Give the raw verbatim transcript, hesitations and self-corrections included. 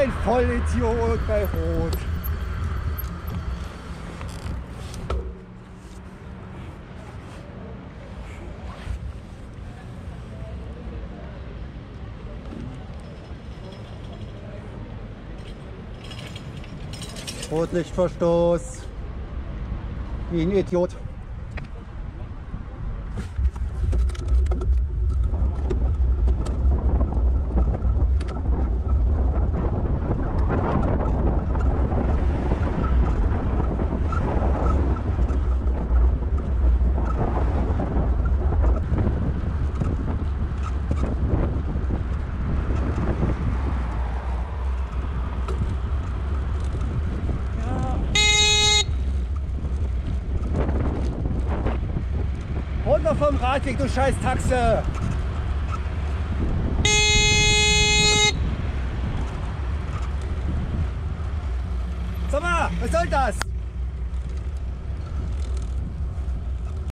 ein Vollidiot bei Rot. Rotlichtverstoß. Wie ein Idiot. Runter vom Radweg, du scheiß Taxe! Sag mal, was soll das?